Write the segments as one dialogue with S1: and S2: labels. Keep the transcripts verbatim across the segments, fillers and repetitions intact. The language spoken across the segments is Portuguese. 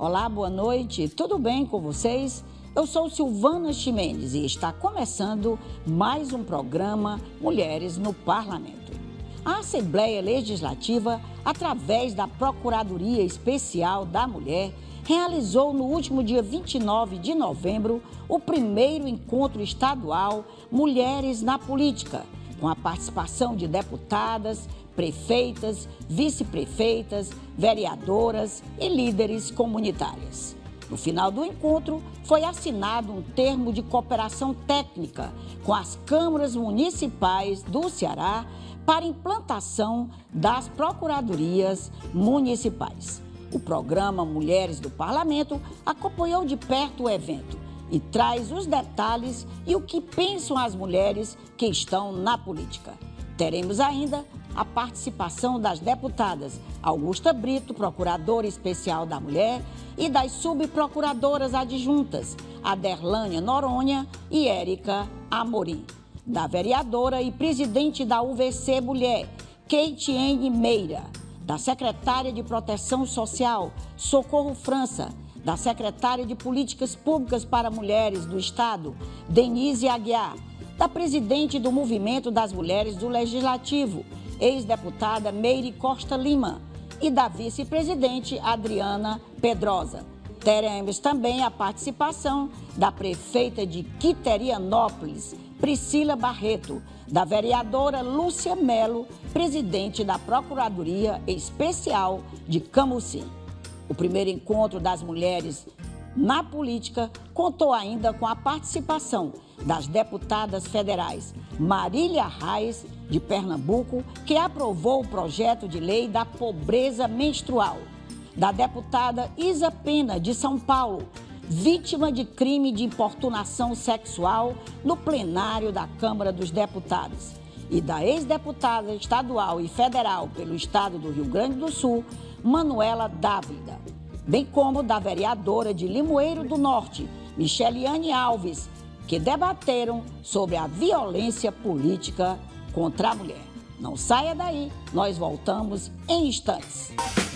S1: Olá, boa noite, tudo bem com vocês? Eu sou Silvana Ximenes e está começando mais um programa Mulheres no Parlamento. A Assembleia Legislativa, através da Procuradoria Especial da Mulher, realizou no último dia vinte e nove de novembro o primeiro encontro estadual Mulheres na Política, com a participação de deputadas, prefeitas, vice-prefeitas, vereadoras e líderes comunitárias. No final do encontro, foi assinado um termo de cooperação técnica com as câmaras municipais do Ceará para implantação das procuradorias municipais. O programa Mulheres do Parlamento acompanhou de perto o evento e traz os detalhes e o que pensam as mulheres que estão na política. Teremos ainda a participação das deputadas Augusta Brito, Procuradora Especial da Mulher, e das subprocuradoras adjuntas Aderlânia Noronha e Érica Amorim, da vereadora e presidente da U V C Mulher, Keitiene Meira, da secretária de Proteção Social, Socorro França, da secretária de Políticas Públicas para Mulheres do Estado, Denise Aguiar, da presidente do Movimento das Mulheres do Legislativo, ex-deputada Meire Costa Lima, e da vice-presidente Adriana Pedrosa. Teremos também a participação da prefeita de Quiterianópolis, Priscila Barreto, da vereadora Lúcia Melo, presidente da Procuradoria Especial de Camusim. O primeiro encontro das mulheres na política contou ainda com a participação das deputadas federais Marília Reis, de Pernambuco, que aprovou o projeto de lei da pobreza menstrual, da deputada Isa Pena, de São Paulo, vítima de crime de importunação sexual no plenário da Câmara dos Deputados, e da ex-deputada estadual e federal pelo estado do Rio Grande do Sul, Manuela Dávila, bem como da vereadora de Limoeiro do Norte, Micheliane Alves, que debateram sobre a violência política contra a mulher. Não saia daí, nós voltamos em instantes.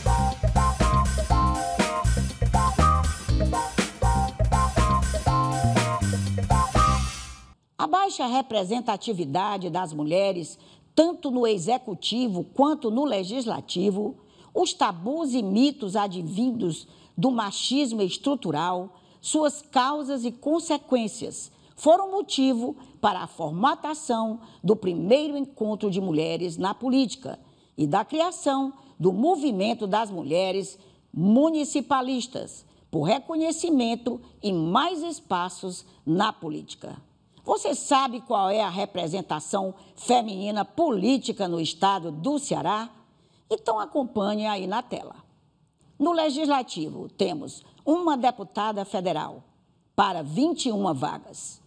S1: A baixa representatividade das mulheres, tanto no executivo quanto no legislativo, os tabus e mitos advindos do machismo estrutural, suas causas e consequências, foram motivo para a formatação do primeiro encontro de mulheres na política e da criação do Movimento das Mulheres Municipalistas, por reconhecimento e mais espaços na política. Você sabe qual é a representação feminina política no estado do Ceará? Então acompanhe aí na tela. No Legislativo, temos uma deputada federal para vinte e uma vagas.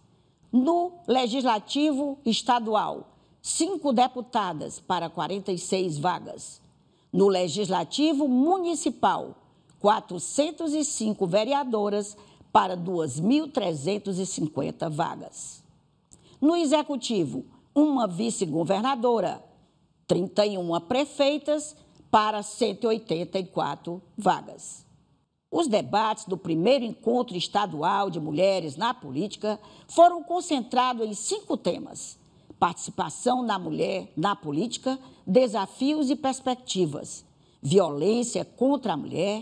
S1: No Legislativo Estadual, cinco deputadas para quarenta e seis vagas. No Legislativo Municipal, quatrocentas e cinco vereadoras para duas mil trezentas e cinquenta vagas. No Executivo, uma vice-governadora, trinta e uma prefeitas para cento e oitenta e quatro vagas. Os debates do primeiro encontro estadual de mulheres na política foram concentrados em cinco temas: participação da mulher na política, desafios e perspectivas, violência contra a mulher,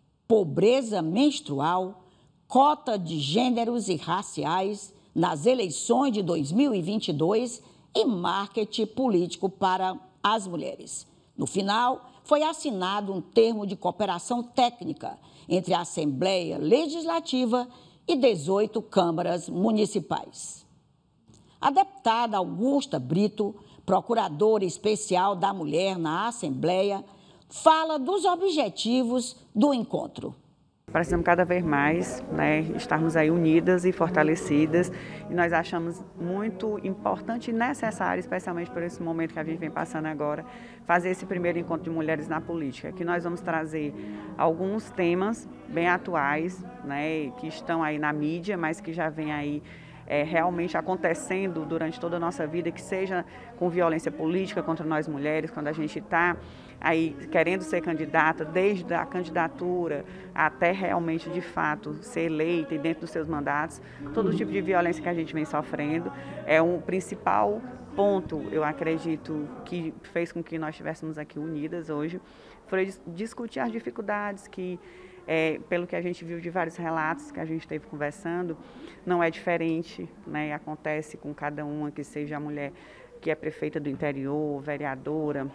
S1: pobreza menstrual, cota de gêneros e raciais nas eleições de dois mil e vinte e dois e marketing político para as mulheres. No final, foi assinado um termo de cooperação técnica entre a Assembleia Legislativa e dezoito câmaras municipais. A deputada Augusta Brito, procuradora especial da mulher na Assembleia, fala dos objetivos do encontro.
S2: Precisamos cada vez mais, né, estarmos aí unidas e fortalecidas, e nós achamos muito importante e necessário, especialmente por esse momento que a gente vem passando agora, fazer esse primeiro encontro de mulheres na política, que nós vamos trazer alguns temas bem atuais, né, que estão aí na mídia, mas que já vem aí é, realmente acontecendo durante toda a nossa vida, que seja com violência política contra nós mulheres, quando a gente está aí querendo ser candidata, desde a candidatura até realmente, de fato, ser eleita e dentro dos seus mandatos, todo tipo de violência que a gente vem sofrendo é um principal ponto, eu acredito, que fez com que nós estivéssemos aqui unidas hoje, foi discutir as dificuldades que, é, pelo que a gente viu de vários relatos que a gente esteve conversando, não é diferente, né? Acontece com cada uma, que seja a mulher que é prefeita do interior, vereadora,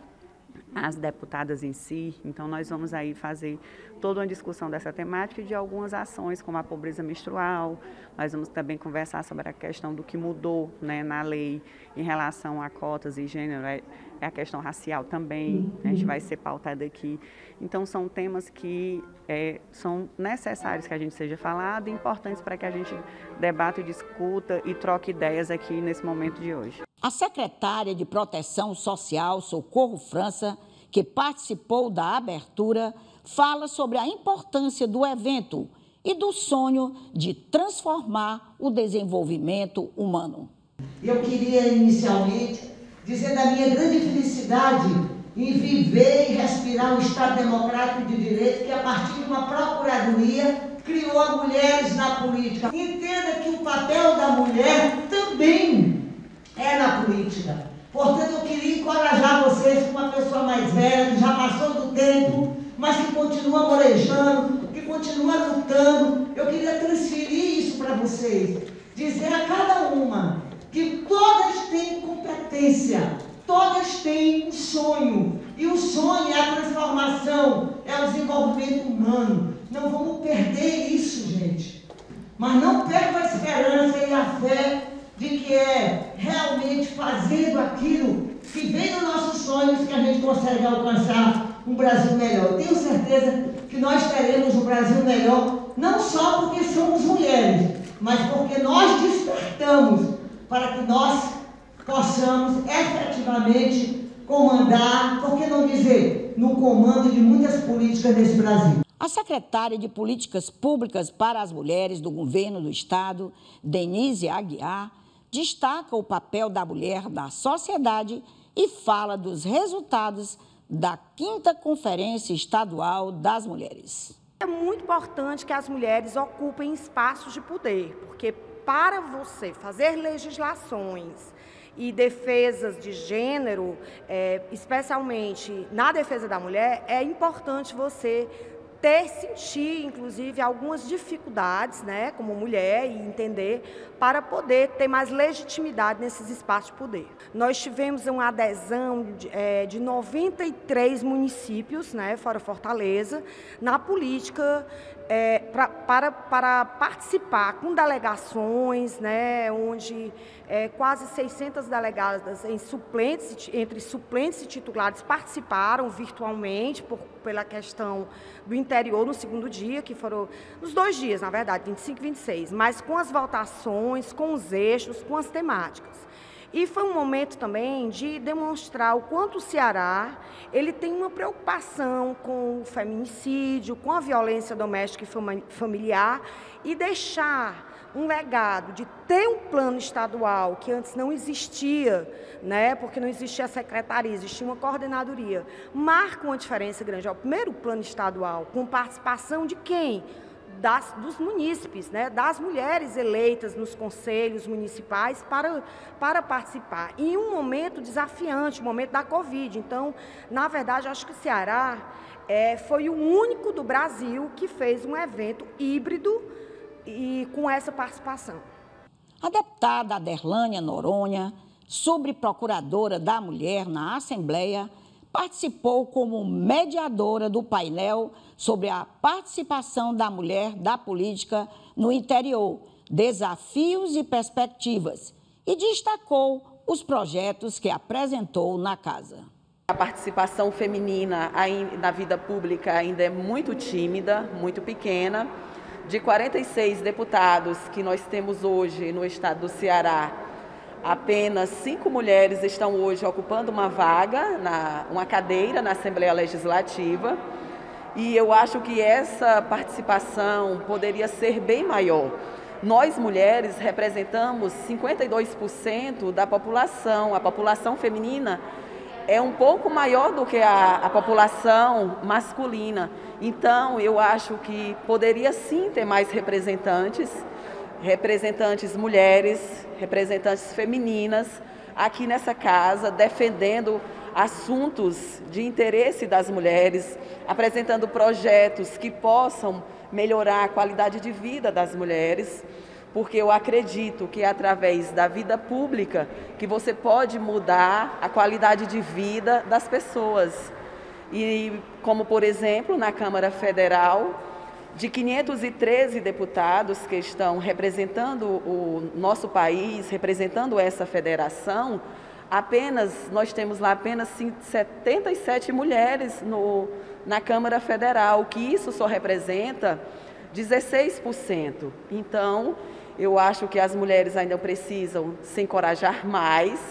S2: as deputadas em si. Então nós vamos aí fazer toda uma discussão dessa temática e de algumas ações, como a pobreza menstrual. Nós vamos também conversar sobre a questão do que mudou, né, na lei em relação a cotas e gênero, é, é a questão racial também, a gente vai ser pautada aqui. Então são temas que é, são necessários que a gente seja falado e importantes para que a gente debata e discuta e troque ideias aqui nesse momento de hoje.
S1: A secretária de Proteção Social, Socorro França, que participou da abertura, fala sobre a importância do evento e do sonho de transformar o desenvolvimento humano.
S3: Eu queria inicialmente dizer da minha grande felicidade em viver e respirar um Estado democrático de direito que, a partir de uma procuradoria, criou mulheres na política. Entenda que o papel da mulher também é na política. Portanto, eu queria encorajar vocês, com uma pessoa mais velha, que já passou do tempo, mas que continua morejando, que continua lutando. Eu queria transferir isso para vocês. Dizer a cada uma que todas têm competência, todas têm um sonho. E o sonho é a transformação, é o desenvolvimento humano. Não vamos perder isso, gente. Mas não perca a esperança e a fé de que é realmente fazendo aquilo que vem dos nossos sonhos que a gente consegue alcançar um Brasil melhor. Eu tenho certeza que nós teremos um Brasil melhor, não só porque somos mulheres, mas porque nós despertamos para que nós possamos efetivamente comandar, por que não dizer, no comando de muitas políticas desse Brasil.
S1: A secretária de Políticas Públicas para as Mulheres do Governo do Estado, Denise Aguiar, destaca o papel da mulher na sociedade e fala dos resultados da quinta Conferência Estadual das Mulheres.
S4: É muito importante que as mulheres ocupem espaços de poder, porque para você fazer legislações e defesas de gênero, é, especialmente na defesa da mulher, é importante você ter, sentir, inclusive, algumas dificuldades, né, como mulher, e entender, para poder ter mais legitimidade nesses espaços de poder. Nós tivemos uma adesão de, é, de noventa e três municípios, né, fora Fortaleza, na política, é, pra, para, para participar com delegações, né, onde é, quase seiscentas delegadas em suplentes, entre suplentes e titulares participaram virtualmente por, pela questão do interior no segundo dia, que foram os dois dias, na verdade, vinte e cinco e vinte e seis, mas com as votações, com os eixos, com as temáticas. E foi um momento também de demonstrar o quanto o Ceará ele tem uma preocupação com o feminicídio, com a violência doméstica e familiar, e deixar um legado de ter um plano estadual que antes não existia, né, porque não existia a secretaria, existia uma coordenadoria, marca uma diferença grande. É o primeiro plano estadual com participação de quem? Das, dos munícipes, né, das mulheres eleitas nos conselhos municipais para, para participar. E em um momento desafiante, o momento da Covid. Então, na verdade, acho que o Ceará é, foi o único do Brasil que fez um evento híbrido e com essa participação.
S1: A deputada Aderlânia Noronha, subprocuradora da Mulher na Assembleia, participou como mediadora do painel sobre a participação da mulher da política no interior, desafios e perspectivas, e destacou os projetos que apresentou na casa.
S5: A participação feminina na vida pública ainda é muito tímida, muito pequena. De quarenta e seis deputados que nós temos hoje no estado do Ceará, apenas cinco mulheres estão hoje ocupando uma vaga, na, uma cadeira na Assembleia Legislativa, e eu acho que essa participação poderia ser bem maior. Nós, mulheres, representamos cinquenta e dois por cento da população, a população feminina é um pouco maior do que a, a população masculina. Então, eu acho que poderia sim ter mais representantes, representantes mulheres, representantes femininas, aqui nessa casa, defendendo assuntos de interesse das mulheres, apresentando projetos que possam melhorar a qualidade de vida das mulheres, porque eu acredito que é através da vida pública que você pode mudar a qualidade de vida das pessoas. E como, por exemplo, na Câmara Federal, de quinhentos e treze deputados que estão representando o nosso país, representando essa federação, apenas, nós temos lá apenas setenta e sete mulheres no, na Câmara Federal, que isso só representa dezesseis por cento. Então, eu acho que as mulheres ainda precisam se encorajar mais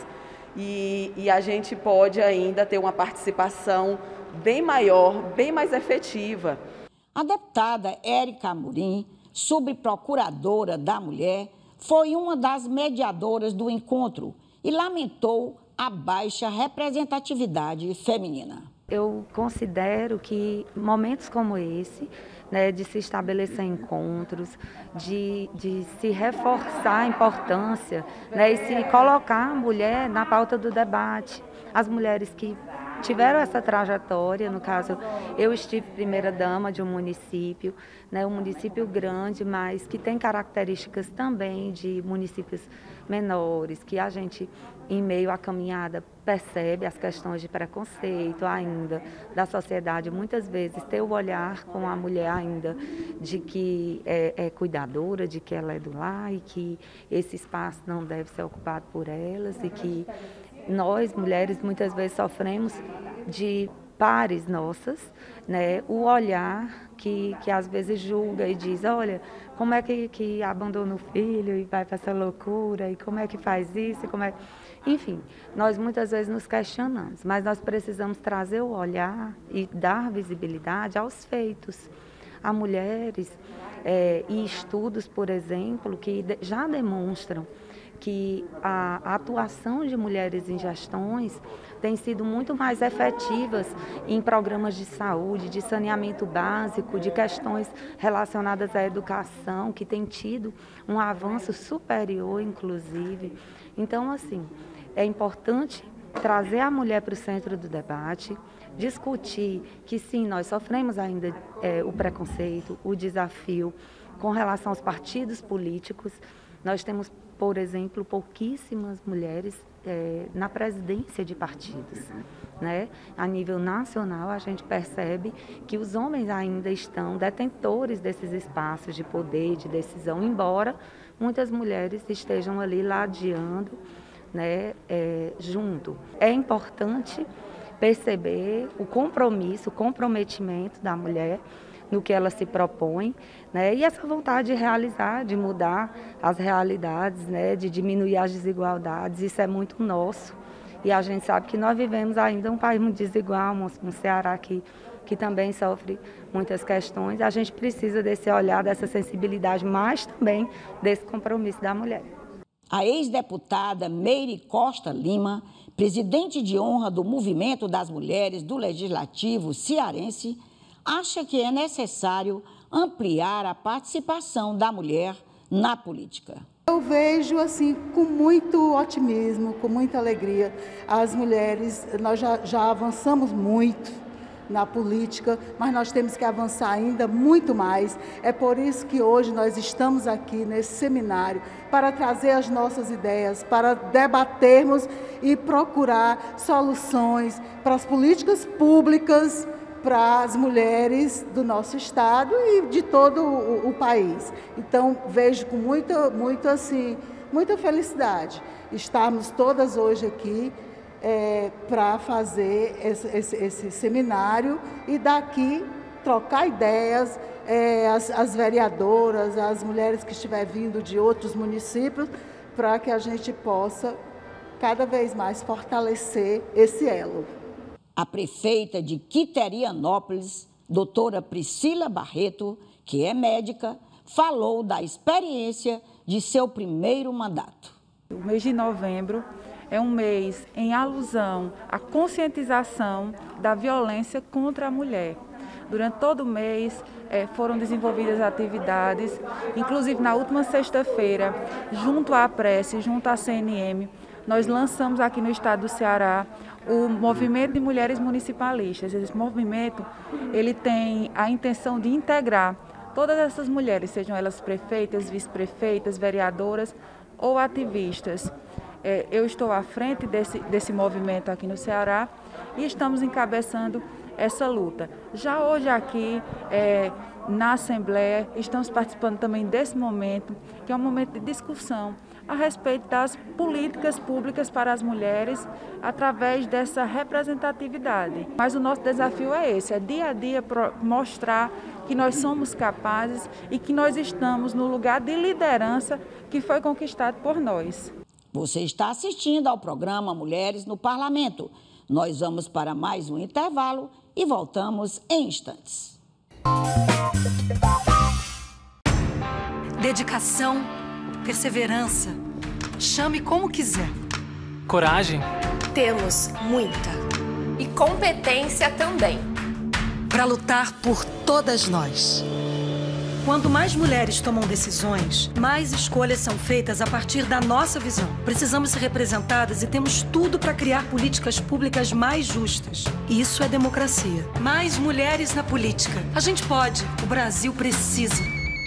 S5: e, e a gente pode ainda ter uma participação bem maior, bem mais efetiva.
S1: A deputada Érica Amorim, subprocuradora da Mulher, foi uma das mediadoras do encontro e lamentou a baixa representatividade feminina.
S6: Eu considero que momentos como esse, né, de se estabelecer encontros, de, de se reforçar a importância, né, e se colocar a mulher na pauta do debate. As mulheres que tiveram essa trajetória, no caso, eu estive primeira-dama de um município, né, um município grande, mas que tem características também de municípios menores, que a gente, em meio à caminhada, percebe as questões de preconceito ainda da sociedade, muitas vezes ter o olhar com a mulher ainda de que é, é cuidadora, de que ela é do lar e que esse espaço não deve ser ocupado por elas e que nós, mulheres, muitas vezes sofremos de pares nossas, né, o olhar que, que às vezes julga e diz, olha, como é que, que abandona o filho e vai para essa loucura, e como é que faz isso, e como é... Enfim, nós muitas vezes nos questionamos, mas nós precisamos trazer o olhar e dar visibilidade aos feitos. Há mulheres é, e estudos, por exemplo, que já demonstram que a atuação de mulheres em gestões tem sido muito mais efetivas em programas de saúde, de saneamento básico, de questões relacionadas à educação, que tem tido um avanço superior, inclusive. Então, assim, é importante trazer a mulher para o centro do debate, discutir que, sim, nós sofremos ainda é, o preconceito, o desafio com relação aos partidos políticos. Nós temos, por exemplo, pouquíssimas mulheres é, na presidência de partidos, né? A nível nacional, a gente percebe que os homens ainda estão detentores desses espaços de poder, de decisão, embora muitas mulheres estejam ali ladeando, né, é, junto. É importante perceber o compromisso, o comprometimento da mulher no que ela se propõe, né? E essa vontade de realizar, de mudar as realidades, né? De diminuir as desigualdades, isso é muito nosso. E a gente sabe que nós vivemos ainda um país muito desigual, um Ceará que, que também sofre muitas questões. A gente precisa desse olhar, dessa sensibilidade, mas também desse compromisso da mulher.
S1: A ex-deputada Meire Costa Lima, presidente de honra do Movimento das Mulheres do Legislativo cearense, acha que é necessário ampliar a participação da mulher na política.
S7: Eu vejo assim com muito otimismo, com muita alegria. As mulheres, nós já, já avançamos muito na política, mas nós temos que avançar ainda muito mais. É por isso que hoje nós estamos aqui nesse seminário, para trazer as nossas ideias, para debatermos e procurar soluções para as políticas públicas, para as mulheres do nosso estado e de todo o, o país. Então, vejo com muita, muito, assim, muita felicidade estarmos todas hoje aqui é, para fazer esse, esse, esse seminário e daqui trocar ideias, é, as, as vereadoras, as mulheres que estiver vindo de outros municípios, para que a gente possa cada vez mais fortalecer esse elo.
S1: A prefeita de Quiterianópolis, doutora Priscila Barreto, que é médica, falou da experiência de seu primeiro mandato.
S8: O mês de novembro é um mês em alusão à conscientização da violência contra a mulher. Durante todo o mês eh, foram desenvolvidas atividades, inclusive na última sexta-feira, junto à Prece, junto à C N M, nós lançamos aqui no estado do Ceará o Movimento de Mulheres Municipalistas. Esse movimento ele tem a intenção de integrar todas essas mulheres, sejam elas prefeitas, vice-prefeitas, vereadoras ou ativistas. É, eu estou à frente desse, desse movimento aqui no Ceará e estamos encabeçando essa luta. Já hoje aqui, é, na Assembleia, estamos participando também desse momento, que é um momento de discussão a respeito das políticas públicas para as mulheres através dessa representatividade. Mas o nosso desafio é esse, é dia a dia mostrar que nós somos capazes e que nós estamos no lugar de liderança que foi conquistado por nós.
S1: Você está assistindo ao programa Mulheres no Parlamento. Nós vamos para mais um intervalo e voltamos em instantes.
S9: Dedicação, perseverança, chame como quiser.
S10: Coragem.
S11: Temos muita. E competência também.
S9: Para lutar por todas nós. Quanto mais mulheres tomam decisões, mais escolhas são feitas a partir da nossa visão. Precisamos ser representadas e temos tudo para criar políticas públicas mais justas. Isso é democracia. Mais mulheres na política. A gente pode. O Brasil precisa.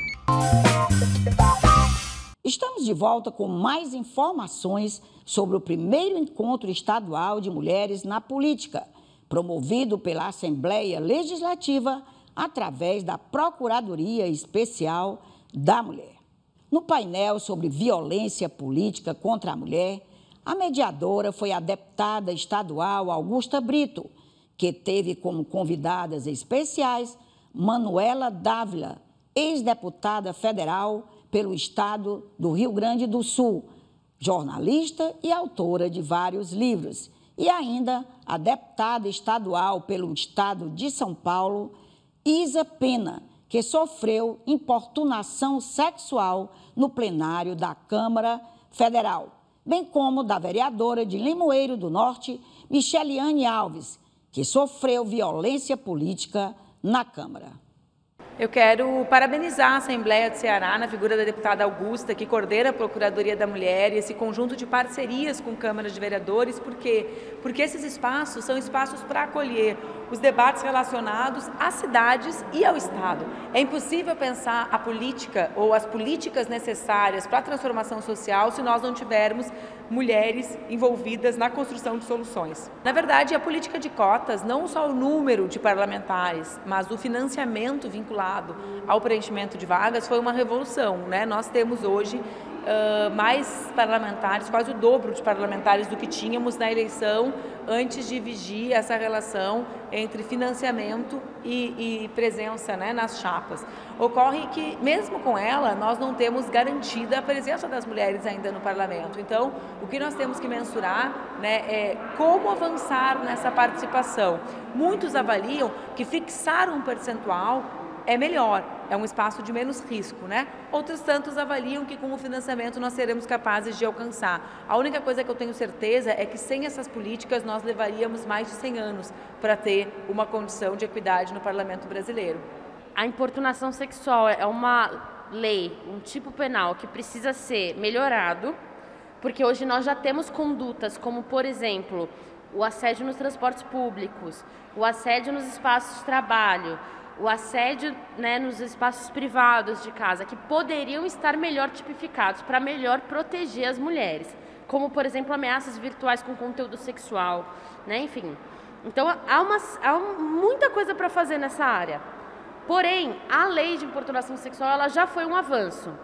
S1: Estamos de volta com mais informações sobre o primeiro encontro estadual de mulheres na política, promovido pela Assembleia Legislativa através da Procuradoria Especial da Mulher. No painel sobre violência política contra a mulher, a mediadora foi a deputada estadual Augusta Brito, que teve como convidadas especiais Manuela Dávila, ex-deputada federal pelo estado do Rio Grande do Sul, jornalista e autora de vários livros, e ainda a deputada estadual pelo estado de São Paulo, Isa Pena, que sofreu importunação sexual no plenário da Câmara Federal, bem como da vereadora de Limoeiro do Norte, Micheliane Alves, que sofreu violência política na Câmara.
S12: Eu quero parabenizar a Assembleia do Ceará, na figura da deputada Augusta, que coordena a Procuradoria da Mulher, e esse conjunto de parcerias com câmaras de vereadores, porque, porque esses espaços são espaços para acolher os debates relacionados às cidades e ao Estado. É impossível pensar a política ou as políticas necessárias para a transformação social se nós não tivermos mulheres envolvidas na construção de soluções. Na verdade, a política de cotas, não só o número de parlamentares, mas o financiamento vinculado ao preenchimento de vagas foi uma revolução, né? Nós temos hoje uh, mais parlamentares, quase o dobro de parlamentares do que tínhamos na eleição antes de vigir essa relação entre financiamento e, e presença, né, nas chapas. Ocorre que, mesmo com ela, nós não temos garantida a presença das mulheres ainda no parlamento. Então, o que nós temos que mensurar, né, é como avançar nessa participação. Muitos avaliam que fixar um percentual é melhor, é um espaço de menos risco, né? Outros tantos avaliam que com o financiamento nós seremos capazes de alcançar. A única coisa que eu tenho certeza é que sem essas políticas nós levaríamos mais de cem anos para ter uma condição de equidade no parlamento brasileiro.
S13: A importunação sexual é uma lei, um tipo penal que precisa ser melhorado, porque hoje nós já temos condutas como, por exemplo, o assédio nos transportes públicos, o assédio nos espaços de trabalho, o assédio, né, nos espaços privados de casa, que poderiam estar melhor tipificados para melhor proteger as mulheres, como, por exemplo, ameaças virtuais com conteúdo sexual, né, enfim. Então, há, uma, há muita coisa para fazer nessa área. Porém, a lei de importunação sexual ela já foi um avanço,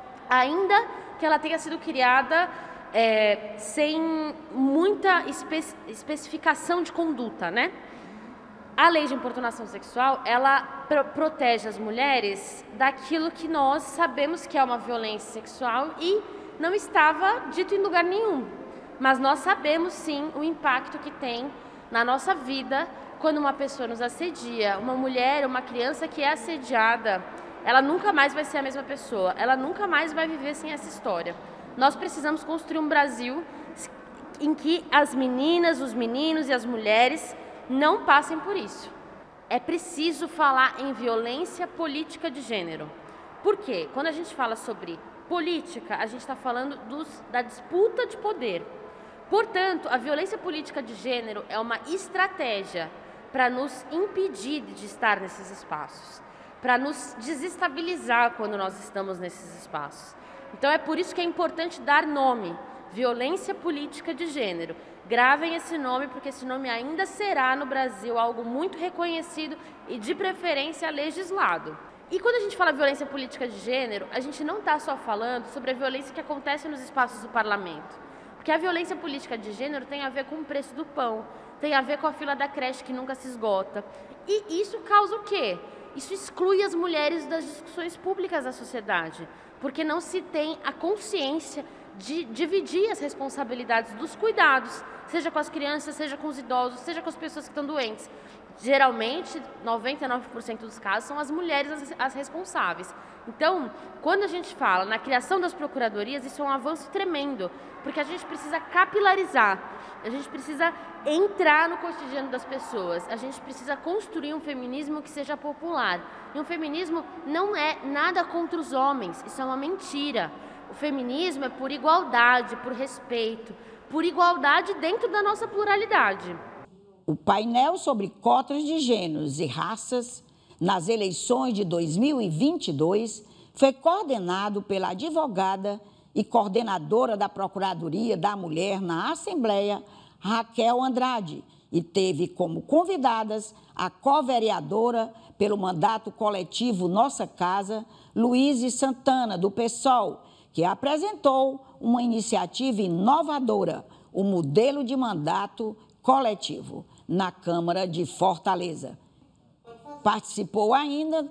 S13: ainda que ela tenha sido criada é, sem muita espe especificação de conduta, né? A lei de importunação sexual, ela pro protege as mulheres daquilo que nós sabemos que é uma violência sexual e não estava dito em lugar nenhum. Mas nós sabemos sim o impacto que tem na nossa vida quando uma pessoa nos assedia. Uma mulher, uma criança que é assediada, ela nunca mais vai ser a mesma pessoa, ela nunca mais vai viver sem essa história. Nós precisamos construir um Brasil em que as meninas, os meninos e as mulheres não passem por isso. É preciso falar em violência política de gênero. Por quê? Quando a gente fala sobre política, a gente está falando dos, da disputa de poder. Portanto, a violência política de gênero é uma estratégia para nos impedir de estar nesses espaços, para nos desestabilizar quando nós estamos nesses espaços. Então é por isso que é importante dar nome, violência política de gênero. Gravem esse nome, porque esse nome ainda será no Brasil algo muito reconhecido e de preferência legislado. E quando a gente fala violência política de gênero, a gente não está só falando sobre a violência que acontece nos espaços do parlamento. Porque a violência política de gênero tem a ver com o preço do pão, tem a ver com a fila da creche que nunca se esgota. E isso causa o quê? Isso exclui as mulheres das discussões públicas da sociedade, porque não se tem a consciência de dividir as responsabilidades dos cuidados, seja com as crianças, seja com os idosos, seja com as pessoas que estão doentes. Geralmente, noventa e nove por cento dos casos são as mulheres as, as responsáveis. Então, quando a gente fala na criação das procuradorias, isso é um avanço tremendo, porque a gente precisa capilarizar, a gente precisa entrar no cotidiano das pessoas, a gente precisa construir um feminismo que seja popular. E um feminismo não é nada contra os homens, isso é uma mentira. O feminismo é por igualdade, por respeito, por igualdade dentro da nossa pluralidade.
S1: O painel sobre cotas de gêneros e raças nas eleições de dois mil e vinte e dois foi coordenado pela advogada e coordenadora da Procuradoria da Mulher na Assembleia, Raquel Andrade, e teve como convidadas a co-vereadora pelo mandato coletivo Nossa Casa, Luíse Santana, do PSOL, que apresentou uma iniciativa inovadora, o modelo de mandato coletivo, na Câmara de Fortaleza. Participou ainda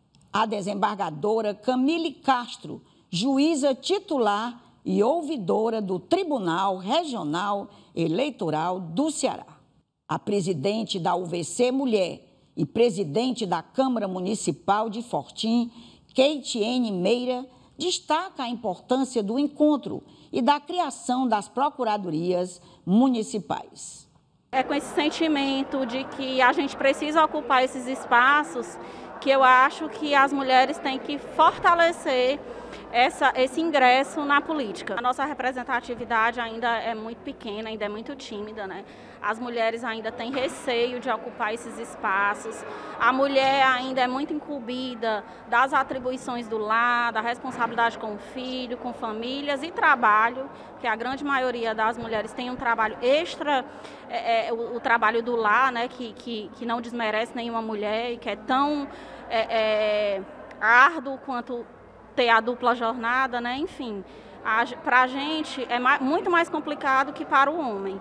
S1: a desembargadora Camille Castro, juíza titular e ouvidora do Tribunal Regional Eleitoral do Ceará. A presidente da U V C Mulher e presidente da Câmara Municipal de Fortim, Keitiene Meira, destaca a importância do encontro e da criação das procuradorias municipais.
S10: É com esse sentimento de que a gente precisa ocupar esses espaços que eu acho que as mulheres têm que fortalecer essa, esse ingresso na política. A nossa representatividade ainda é muito pequena, ainda é muito tímida, né? As mulheres ainda têm receio de ocupar esses espaços. A mulher ainda é muito incumbida das atribuições do lar, da responsabilidade com o filho, com famílias e trabalho, que a grande maioria das mulheres tem um trabalho extra, é, é, o, o trabalho do lar, né, que, que, que não desmerece nenhuma mulher e que é tão é, é, árduo quanto ter a dupla jornada, né? Enfim, para a gente é mais, muito mais complicado que para o homem.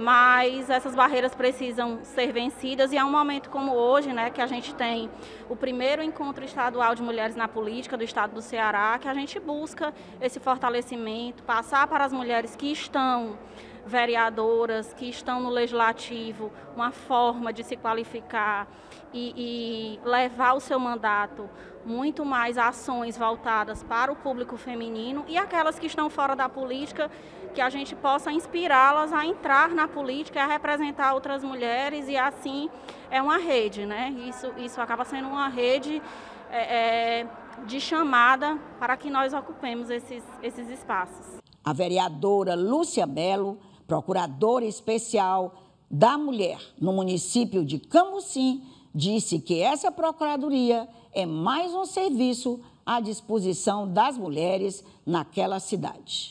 S10: Mas essas barreiras precisam ser vencidas e é um momento como hoje, né, que a gente tem o primeiro encontro estadual de mulheres na política do estado do Ceará, que a gente busca esse fortalecimento, passar para as mulheres que estão vereadoras, que estão no legislativo, uma forma de se qualificar e, e levar o seu mandato muito mais ações voltadas para o público feminino e aquelas que estão fora da política, que a gente possa inspirá-las a entrar na política, a representar outras mulheres e assim é uma rede, né? Isso, isso acaba sendo uma rede é, de chamada para que nós ocupemos esses, esses espaços.
S1: A vereadora Lúcia Melo, procuradora especial da mulher no município de Camusim, disse que essa procuradoria é mais um serviço à disposição das mulheres naquela cidade.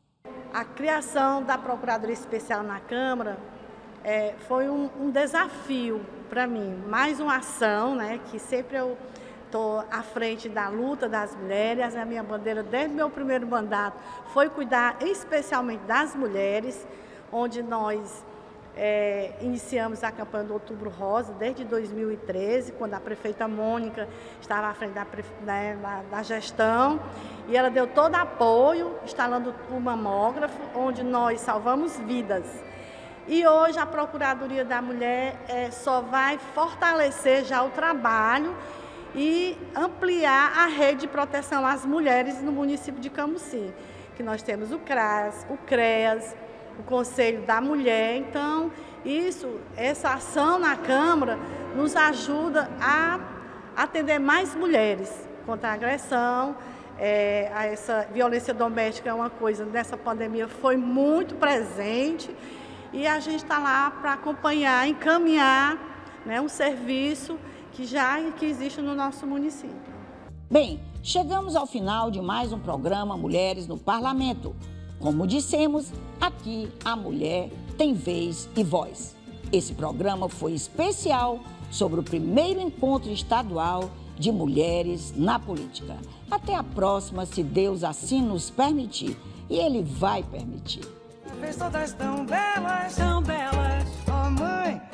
S14: A criação da Procuradoria Especial na Câmara é, foi um, um desafio para mim, mais uma ação, né, que sempre eu estou à frente da luta das mulheres. A minha bandeira desde o meu primeiro mandato foi cuidar especialmente das mulheres, onde nós é, iniciamos a campanha do Outubro Rosa desde dois mil e treze, quando a prefeita Mônica estava à frente da, né, da, da gestão, e ela deu todo apoio, instalando o mamógrafo, onde nós salvamos vidas. E hoje a Procuradoria da Mulher é, só vai fortalecer já o trabalho e ampliar a rede de proteção às mulheres no município de Camusim, que nós temos o CRAS, o CREAS, o Conselho da Mulher. Então, isso, essa ação na Câmara nos ajuda a atender mais mulheres contra a agressão. É, a essa violência doméstica é uma coisa, nessa pandemia foi muito presente, e a gente está lá para acompanhar, encaminhar, né, um serviço que já que existe no nosso município.
S1: Bem, chegamos ao final de mais um programa Mulheres no Parlamento. Como dissemos, aqui a mulher tem vez e voz. Esse programa foi especial sobre o primeiro encontro estadual de mulheres na política. Até a próxima, se Deus assim nos permitir. E Ele vai permitir.
S15: Todas tão belas, tão belas, oh mãe.